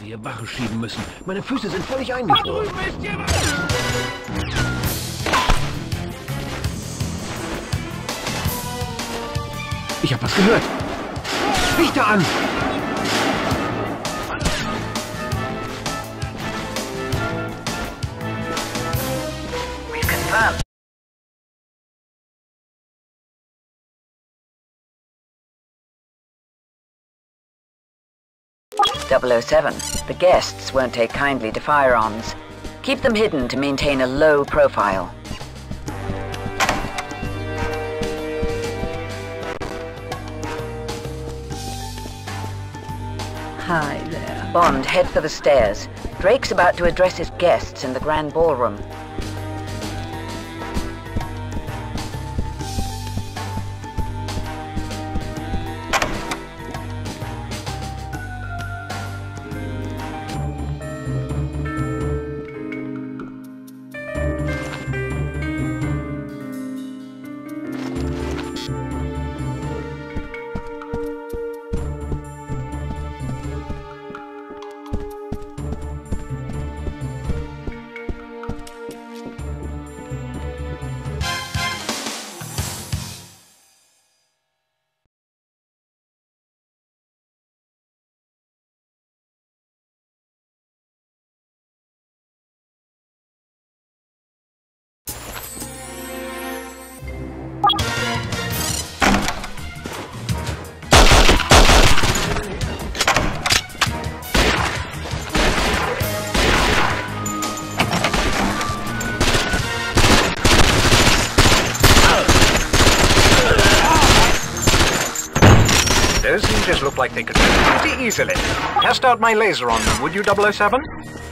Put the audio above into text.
hier Wache schieben müssen. Meine Füße sind völlig eingefroren. Ich hab was gehört. Richter an! We've confirmed. .007. The guests won't take kindly to firearms. Keep them hidden to maintain a low profile. Hi there. Bond, head for the stairs. Drake's about to address his guests in the grand ballroom. Those ninjas look like they could move pretty easily. Test out my laser on them, would you, 007?